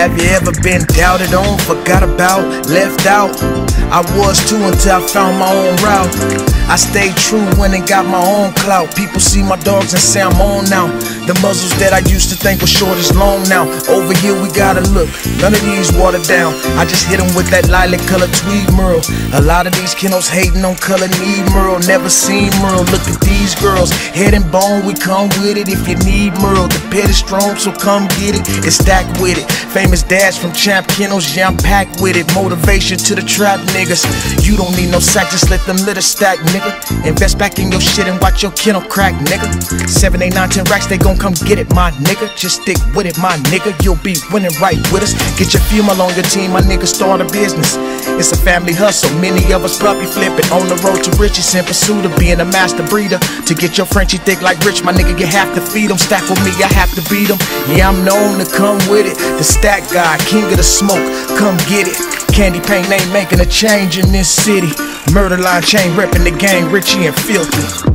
Have you ever been doubted on, forgot about, left out? I was too until I found my own route. I stayed true when it got my own clout. People see my dogs and say I'm on now. The muzzles that I used to think were short is long now. Over here we gotta look, none of these watered down. I just hit them with that lilac color tweed Merle. A lot of these kiddos hating on color need Merle. Never seen Merle, look at these girls. Head and bone, we come with it. If you need Merle, the pit is strong, so come get it. It's stacked with it. Famous dads from Champ Kennels, yeah, I'm packed with it. Motivation to the trap niggas. You don't need no sack, just let them litter stack, nigga. Invest back in your shit and watch your kennel crack, nigga. 7, 8, 9, 10 racks, they gon' come get it, my nigga. Just stick with it, my nigga. You'll be winning right with us. Get your female on your team, my nigga, start a business. It's a family hustle, many of us puppy flipping. On the road to riches in pursuit of being a master breeder. To get your Frenchie thick like Rich, my nigga, you have to feed them. Stack with me, I have to beat them. Yeah, I'm known to come with it. The stack guy, king of the smoke, come get it. Candy paint ain't making a change in this city. Murder line chain repping the gang, Richie and Filthy.